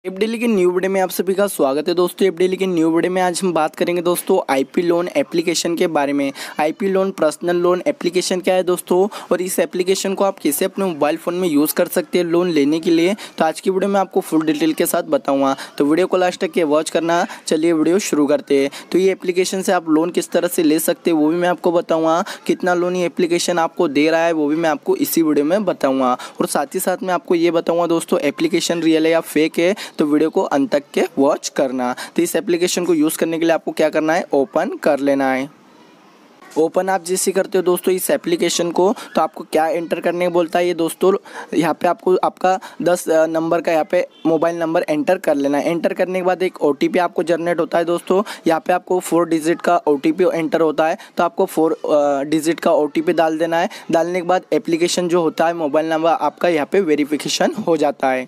App daily के new video में आप सभी का स्वागत है दोस्तों। एप डेली के न्यू वीडियो में आज हम बात करेंगे दोस्तों आईपी लोन एप्लीकेशन के बारे में। IP loan personal loan application क्या है दोस्तों, और इस एप्लीकेशन को आप कैसे अपने मोबाइल फ़ोन में यूज़ कर सकते हैं लोन लेने के लिए। तो आज की वीडियो में आपको फुल डिटेल के साथ बताऊँगा, तो वीडियो को लास्ट तक वॉच करना। चलिए वीडियो शुरू करते हैं। तो ये एप्लीकेशन से आप लोन किस तरह से ले सकते हैं वो भी मैं आपको बताऊँगा। कितना लोन ये एप्लीकेशन आपको दे रहा है वो भी मैं आपको इसी वीडियो में बताऊँगा, और साथ ही साथ मैं आपको ये बताऊँगा दोस्तों एप्लीकेशन रियल है या फेक है। तो वीडियो को अंत तक के वॉच करना। तो इस एप्लीकेशन को यूज़ करने के लिए आपको क्या करना है, ओपन कर लेना है। ओपन आप जैसे करते हो दोस्तों इस एप्लीकेशन को, तो आपको क्या एंटर करने बोलता है ये दोस्तों। यहाँ पे आपको आपका 10 नंबर का यहाँ पे मोबाइल नंबर एंटर कर लेना है। एंटर करने के बाद एक OTP आपको जनरेट होता है दोस्तों। यहाँ पे आपको 4 डिजिट का OTP एंटर होता है, तो आपको 4 डिजिट का OTP डाल देना है। डालने के बाद एप्लीकेशन जो होता है मोबाइल नंबर आपका यहाँ पे वेरिफिकेशन हो जाता है।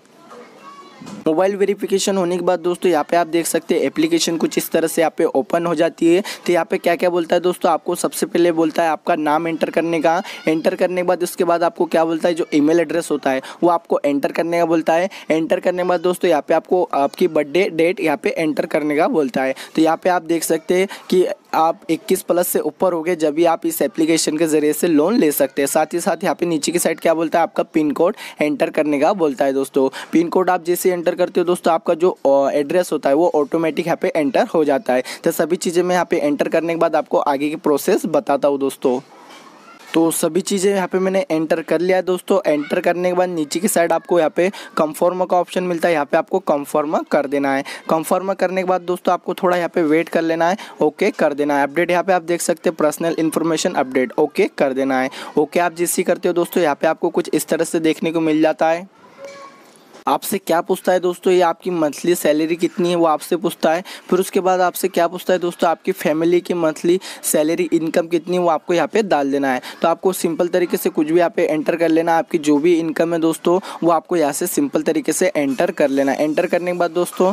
मोबाइल वेरिफिकेशन होने के बाद दोस्तों यहाँ पे आप देख सकते हैं एप्लीकेशन कुछ इस तरह से यहाँ पे ओपन हो जाती है। तो यहाँ पे क्या क्या बोलता है दोस्तों, आपको सबसे पहले बोलता है आपका नाम एंटर करने का। एंटर करने के बाद उसके बाद आपको क्या बोलता है, जो ईमेल एड्रेस होता है वो आपको एंटर करने का बोलता है। एंटर करने के बाद दोस्तों यहाँ पे आपको आपकी बर्थडे डेट यहाँ पे एंटर करने का बोलता है। तो यहाँ पे आप देख सकते हैं कि आप 21 प्लस से ऊपर हो गए जब भी आप इस एप्लीकेशन के ज़रिए से लोन ले सकते हैं। साथ ही साथ यहाँ पे नीचे की साइड क्या बोलता है, आपका पिन कोड एंटर करने का बोलता है दोस्तों। पिन कोड आप जैसे एंटर करते हो दोस्तों, आपका जो एड्रेस होता है वो ऑटोमेटिक यहाँ पे एंटर हो जाता है। तो सभी चीज़ें मैं यहाँ पे एंटर करने के बाद आपको आगे की प्रोसेस बताता हूँ दोस्तों। तो सभी चीज़ें यहाँ पे मैंने एंटर कर लिया है दोस्तों। एंटर करने के बाद नीचे की साइड आपको यहाँ पे कंफर्म का ऑप्शन मिलता है, यहाँ पे आपको कंफर्म कर देना है। कंफर्म करने के बाद दोस्तों आपको थोड़ा यहाँ पे वेट कर लेना है, ओके कर देना है। अपडेट यहाँ पे आप देख सकते हैं पर्सनल इन्फॉर्मेशन अपडेट, ओके कर देना है। ओके आप जिससे करते हो दोस्तों यहाँ पे आपको कुछ इस तरह से देखने को मिल जाता है। आपसे क्या पूछता है दोस्तों, ये आपकी मंथली सैलरी कितनी है वो आपसे पूछता है। फिर उसके बाद आपसे क्या पूछता है दोस्तों, आपकी फैमिली की मंथली सैलरी इनकम कितनी है वो आपको यहाँ पे डाल देना है। तो आपको सिंपल तरीके से कुछ भी यहाँ पे एंटर कर लेना है। आपकी जो भी इनकम है दोस्तों वो आपको यहाँ से सिंपल तरीके से एंटर कर लेना है। एंटर करने के बाद दोस्तों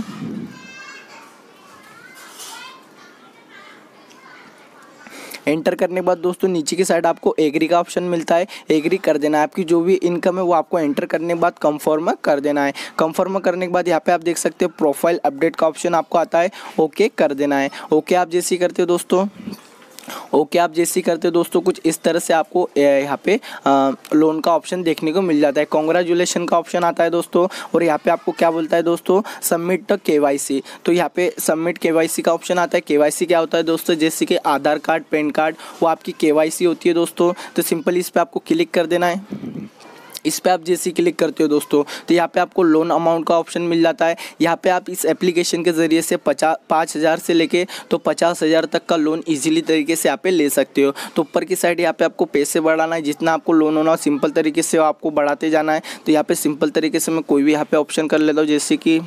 एंटर करने के बाद दोस्तों नीचे की साइड आपको एग्री का ऑप्शन मिलता है, एग्री कर देना है। आपकी जो भी इनकम है वो आपको एंटर करने के बाद कंफर्म कर देना है। कंफर्म करने के बाद यहाँ पे आप देख सकते हो प्रोफाइल अपडेट का ऑप्शन आपको आता है, ओके कर देना है। ओके आप जैसे करते हो दोस्तों, ओके आप जैसे करते हो दोस्तों कुछ इस तरह से आपको यहाँ पे लोन का ऑप्शन देखने को मिल जाता है। कॉन्ग्रेचुलेशन का ऑप्शन आता है दोस्तों, और यहाँ पे आपको क्या बोलता है दोस्तों, सबमिट KYC। तो यहाँ पे सबमिट KYC का ऑप्शन आता है। KYC क्या होता है दोस्तों, जैसे कि आधार कार्ड पैन कार्ड वो आपकी KYC होती है दोस्तों। तो सिंपली इस पर आपको क्लिक कर देना है। इस पर आप जैसे क्लिक करते हो दोस्तों तो यहाँ पे आपको लोन अमाउंट का ऑप्शन मिल जाता है। यहाँ पे आप इस एप्लीकेशन के ज़रिए से 5,000 से लेके तो 50,000 तक का लोन इजीली तरीके से यहाँ पे ले सकते हो। तो ऊपर की साइड यहाँ पे आपको पैसे बढ़ाना है, जितना आपको लोन होना सिंपल तरीके से आपको बढ़ाते जाना है। तो यहाँ पे सिंपल तरीके से मैं कोई भी यहाँ पे ऑप्शन कर लेता हूँ, जैसे कि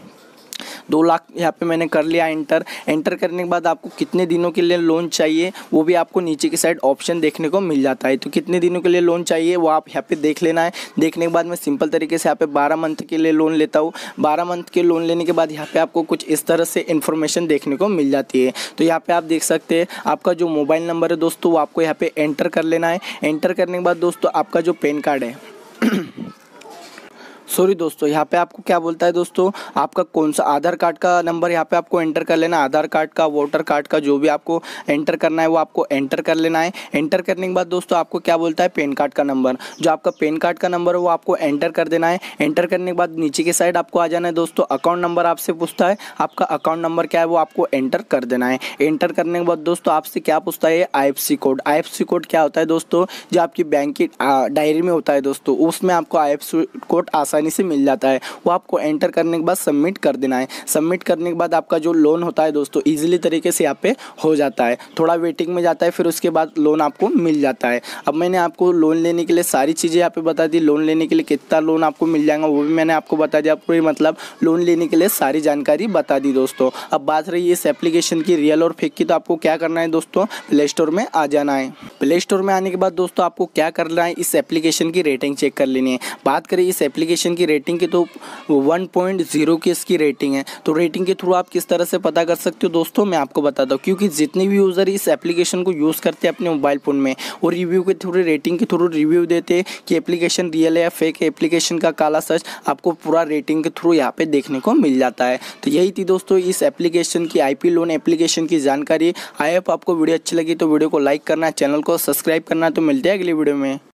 2 लाख यहाँ पे मैंने कर लिया एंटर। एंटर करने के बाद आपको कितने दिनों के लिए लोन चाहिए वो भी आपको नीचे की साइड ऑप्शन देखने को मिल जाता है। तो कितने दिनों के लिए लोन चाहिए वो आप यहाँ पे देख लेना है। देखने के बाद मैं सिंपल तरीके से यहाँ पे 12 मंथ के लिए लोन लेता हूँ। 12 मंथ के लोन लेने के बाद यहाँ पे आपको कुछ इस तरह से इन्फॉर्मेशन देखने को मिल जाती है। तो यहाँ पे आप देख सकते हैं आपका जो मोबाइल नंबर है दोस्तों वो आपको यहाँ पे एंटर कर लेना है। एंटर करने के बाद दोस्तों आपका जो पैन कार्ड है सॉरी दोस्तों, यहाँ पे आपको क्या बोलता है दोस्तों, आपका कौन सा आधार कार्ड का नंबर यहाँ पे आपको एंटर कर लेना है। आधार कार्ड का, वोटर कार्ड का जो भी आपको एंटर करना है वो आपको एंटर कर लेना है। एंटर करने के बाद दोस्तों आपको क्या बोलता है, पैन कार्ड का नंबर, जो आपका पैन कार्ड का नंबर है वो आपको एंटर कर देना है। एंटर करने के बाद नीचे की साइड आपको आ जाना है दोस्तों। अकाउंट नंबर आपसे पूछता है, आपका अकाउंट नंबर क्या है वो आपको एंटर कर देना है। एंटर करने के बाद दोस्तों आपसे क्या पूछता है, IFSC कोड। IFSC कोड क्या होता है दोस्तों, जो आपकी बैंक की डायरी में होता है दोस्तों, उसमें आपको IFSC कोड आसानी से मिल जाता है। वो आपको एंटर करने के बाद सबमिट कर देना है। सबमिट करने के बाद आपका जो लोन होता है दोस्तों इजीली तरीके से यहाँ पे हो जाता है। थोड़ा वेटिंग में जाता है, फिर उसके बाद लोन आपको मिल जाता है। अब मैंने आपको लोन लेने के लिए सारी चीज़ें यहाँ पे बता दी। लोन लेने के लिए कितना लोन आपको मिल जाएगा वो भी मैंने आपको बता दिया। पूरी मतलब लोन लेने के लिए सारी जानकारी बता दी दोस्तों। अब बात रही इस एप्लीकेशन की रियल और फेक की, तो आपको क्या करना है दोस्तों, प्ले स्टोर में आ जाना है। प्ले स्टोर में आने के बाद दोस्तों आपको क्या करना है, इस एप्लीकेशन की रेटिंग चेक कर लेनी है। बात करें इस एप्लीकेशन एप्लीकेशन की रेटिंग की तो 1.0 की इसकी रेटिंग है। तो रेटिंग के थ्रू आप किस तरह से पता कर सकते हो दोस्तों, मैं आपको बताता हूँ। क्योंकि जितने भी यूज़र इस एप्लीकेशन को यूज़ करते हैं अपने मोबाइल फ़ोन में, और रिव्यू के थ्रू, रेटिंग के थ्रू रिव्यू देते हैं कि एप्लीकेशन रियल है या फेक है, एप्लीकेशन का काला सच आपको पूरा रेटिंग के थ्रू यहाँ पे देखने को मिल जाता है। तो यही थी दोस्तों इस एप्लीकेशन की, IP लोन एप्लीकेशन की जानकारी। आई होप आपको वीडियो अच्छी लगी तो वीडियो को लाइक करना, चैनल को सब्सक्राइब करना। तो मिलते हैं अगली वीडियो में।